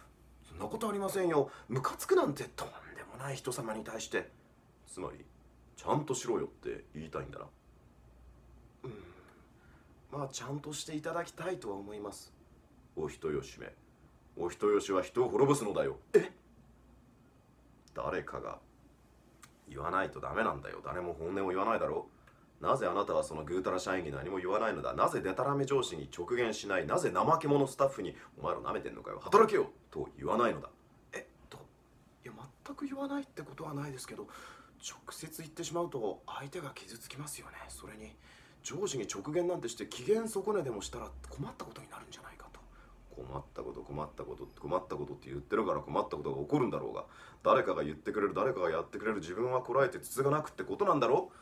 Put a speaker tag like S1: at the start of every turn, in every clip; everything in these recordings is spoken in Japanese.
S1: そんなことありませんよ。ムカつくなんてとんでもない人様に対して。つまりちゃんとしろよって言いたいんだな。うん、まあちゃんとしていただきたいとは思います。お人よしめ、お人よしは人を滅ぼすのだよ。誰かが言わないとダメなんだよ。誰も本音を言わないだろう。なぜあなたはそのぐうたら社員に何も言わないのだ。なぜデタラメ上司に直言しない。なぜ怠け者スタッフにお前ら舐めてんのかよ、働けよと言わないのだ。いや全く言わないってことはないですけど、直接言ってしまうと相手が傷つきますよね。それに上司に直言なんてして機嫌損ねでもしたら困ったことになるんじゃないかと。困ったこと困ったこと困ったことって言ってるから困ったことが起こるんだろうが、誰かが言ってくれる、誰かがやってくれる、自分はこらえてつつがなくってことなんだろ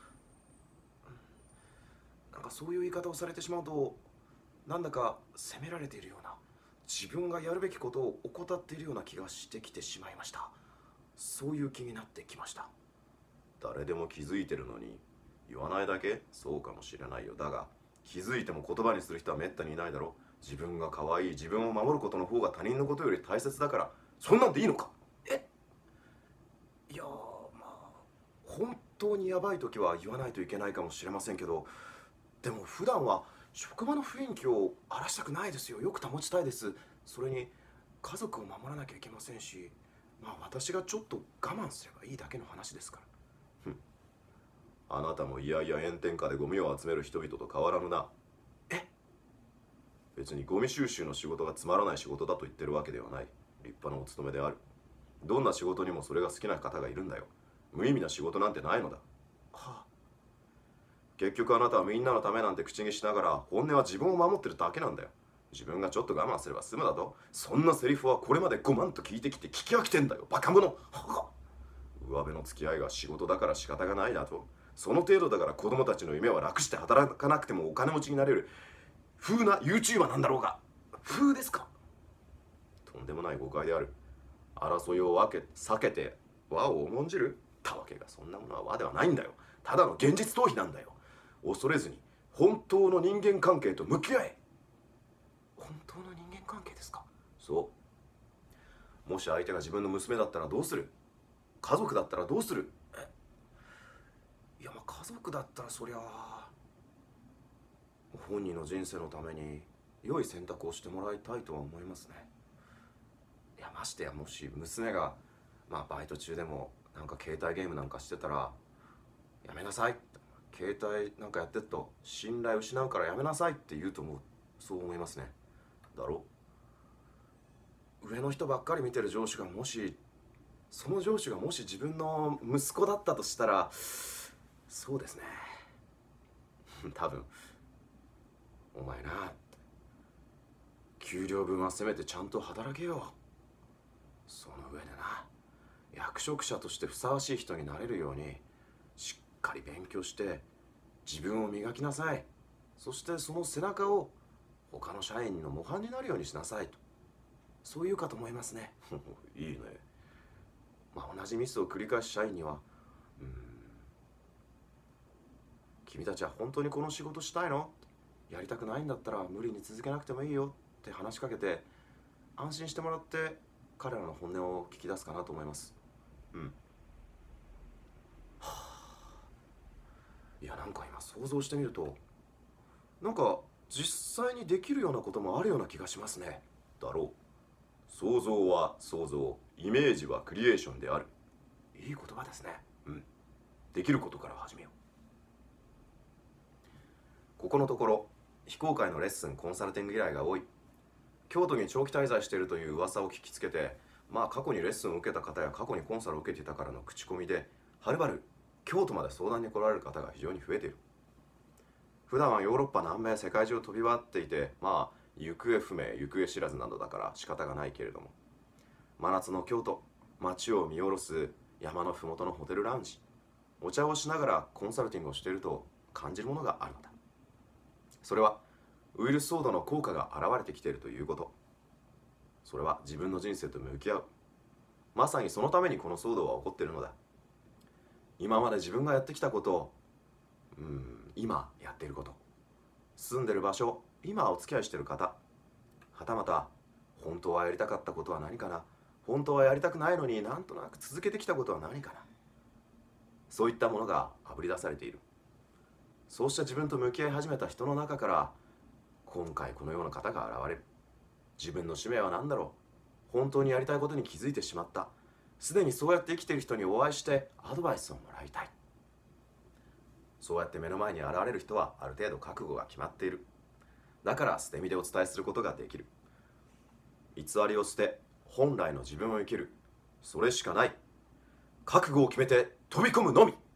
S1: う。なんかそういう言い方をされてしまうとなんだか責められているような、 自分がやるべきことを怠っているような気がしてきてしまいました。そういう気になってきました。誰でも気づいてるのに言わないだけ？そうかもしれないよ。だが気づいても言葉にする人はめったにいないだろう。自分が可愛い、自分を守ることの方が他人のことより大切だから。そんなんでいいのか？いやまあ本当にやばい時は言わないといけないかもしれませんけど、でも普段は職場の雰囲気を荒らしたくないですよ。よく保ちたいです。それに家族を守らなきゃいけませんし、まあ私がちょっと我慢すればいいだけの話ですから。あなたもいやいや炎天下でゴミを集める人々と変わらぬな。別にゴミ収集の仕事がつまらない仕事だと言ってるわけではない。立派なお勤めである。どんな仕事にもそれが好きな方がいるんだよ。無意味な仕事なんてないのだ。結局あなたはみんなのためなんて口にしながら本音は自分を守ってるだけなんだよ。自分がちょっと我慢すれば済むだと。そんなセリフはこれまで5万と聞いてきて聞き飽きてんだよ、バカ者。上辺の付き合いが仕事だから仕方がないなと。その程度だから子供たちの夢は楽して働かなくてもお金持ちになれる風な YouTuber なんだろうが。風ですか？とんでもない誤解である。争いを避けて和を重んじるたわけが。そんなものは和ではないんだよ。ただの現実逃避なんだよ。恐れずに本当の人間関係と向き合え。本当の人間関係ですか？そう。もし相手が自分の娘だったらどうする？家族だったらどうする？いやまあ家族だったらそりゃ本人の人生のために良い選択をしてもらいたいとは思いますね。いやましてやもし娘がまあバイト中でもなんか携帯ゲームなんかしてたらやめなさい、携帯なんかやってると信頼失うからやめなさいって言うと思う。そう思いますね。だろ？上の人ばっかり見てる上司がもしその上司がもし自分の息子だったとしたら、そうですね多分お前な、給料分はせめてちゃんと働けよ。その上でな、役職者としてふさわしい人になれるようにしっかり勉強して自分を磨きなさい。そしてその背中を他の社員の模範になるようにしなさいと。そういうかと思いますねいいね。まあ同じミスを繰り返す社員には君たちは本当にこの仕事したいの？やりたくないんだったら無理に続けなくてもいいよって話しかけて安心してもらって彼らの本音を聞き出すかなと思います。いやなんか今想像してみるとなんか実際にできるようなこともあるような気がしますね。だろう。想像は想像、イメージはクリエーションである。いい言葉ですね。できることから始めよう。ここのところ非公開のレッスンコンサルティング依頼が多い。京都に長期滞在しているという噂を聞きつけて、まあ過去にレッスンを受けた方や過去にコンサルを受けていたからの口コミではるばる京都まで相談に来られる方が非常に増えている。普段はヨーロッパ、南米、世界中を飛び回っていて、まあ行方不明、行方知らずなどだから仕方がないけれども、真夏の京都、街を見下ろす山のふもとのホテルラウンジ、お茶をしながらコンサルティングをしていると感じるものがあるのだ。それはウイルスソードの効果が現れてきているということ。それは自分の人生と向き合う。まさにそのためにこの騒動は起こっているのだ。今まで自分がやってきたことを今やっていること、住んでる場所、今お付き合いしている方、はたまた本当はやりたかったことは何かな、本当はやりたくないのになんとなく続けてきたことは何かな、そういったものがあぶり出されている。そうした自分と向き合い始めた人の中から今回このような方が現れる。自分の使命は何だろう。本当にやりたいことに気づいてしまった。すでにそうやって生きている人にお会いしてアドバイスをもらいたい。そうやって目の前に現れる人はある程度覚悟が決まっている。だから捨て身でお伝えすることができる。偽りを捨て本来の自分を生きる。それしかない。覚悟を決めて飛び込むのみ。